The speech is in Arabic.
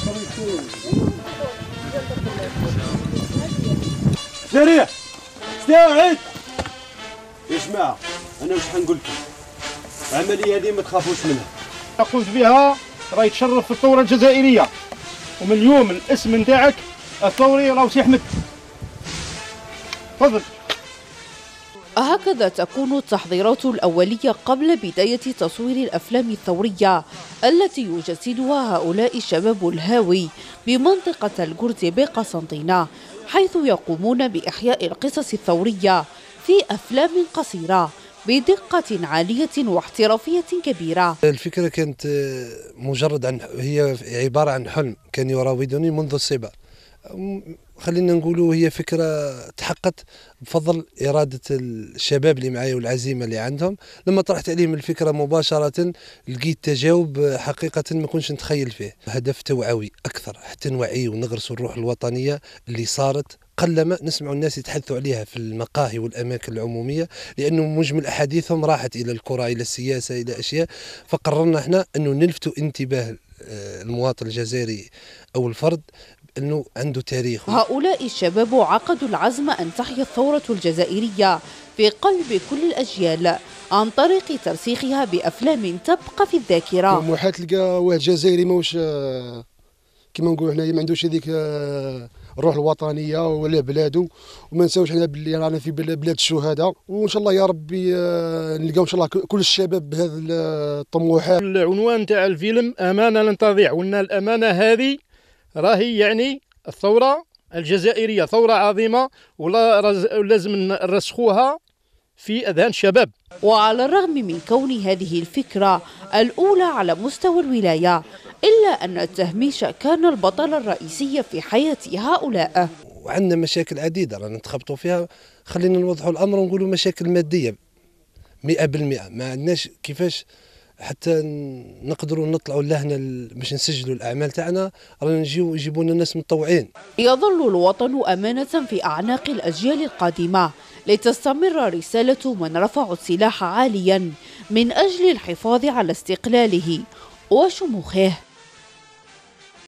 سريع استعد يا جماعه. انا واش حنقول لكم، العمليه هذه ما تخافوش منها. قمت بها راهي تشرف في الثوره الجزائريه، ومن اليوم الاسم نتاعك الثوري راهو سي احمد. تفضل. هكذا تكون التحضيرات الأولية قبل بداية تصوير الأفلام الثورية التي يجسدها هؤلاء الشباب الهاوي بمنطقة الجرز بقسنطينة، حيث يقومون بإحياء القصص الثورية في أفلام قصيرة بدقة عالية واحترافية كبيرة. الفكرة كانت مجرد هي عبارة عن حلم كان يراودني منذ الصبا. خلينا نقولوا هي فكرة تحققت بفضل إرادة الشباب اللي معايا والعزيمة اللي عندهم. لما طرحت عليهم الفكرة مباشرة لقيت تجاوب حقيقة ما كنتش نتخيل فيه. هدف توعوي أكثر حتى نوعي ونغرسوا الروح الوطنية اللي صارت قلما نسمع الناس يتحدثوا عليها في المقاهي والأماكن العمومية، لأنه مجمل أحاديثهم راحت إلى الكرة، إلى السياسة، إلى أشياء. فقررنا احنا أنه نلفتوا انتباه المواطن الجزائري أو الفرد أنه عنده تاريخ. هؤلاء الشباب عقدوا العزم أن تحيا الثورة الجزائرية في قلب كل الأجيال عن طريق ترسيخها بأفلام تبقى في الذاكرة. محال تلقى واحد جزائري ماهوش كما نقولوا حنايا ما عندوش هذيك الروح الوطنيه ولا بلادو. وما نساوش حنا باللي رانا في بلاد الشهداء، وان شاء الله يا ربي نلقاو ان شاء الله كل الشباب بهذه الطموحات. العنوان تاع الفيلم امانه لن تضيع، وان الامانه هذه راهي يعني الثوره الجزائريه ثوره عظيمه ولازم نرسخوها في اذهان الشباب. وعلى الرغم من كون هذه الفكره الاولى على مستوى الولايه، إلا أن التهميش كان البطل الرئيسي في حياة هؤلاء. وعندنا مشاكل عديدة رانا نتخبطوا فيها. خلينا نوضحوا الأمر ونقولوا مشاكل مادية 100%. ما عندناش كيفاش حتى نقدروا نطلعوا لهنا باش نسجلوا الأعمال تاعنا. رانا نجيو يجيبوا لنا ناس متطوعين. يظل الوطن أمانة في أعناق الأجيال القادمة لتستمر رسالة من رفعوا السلاح عاليا من أجل الحفاظ على استقلاله وشموخه.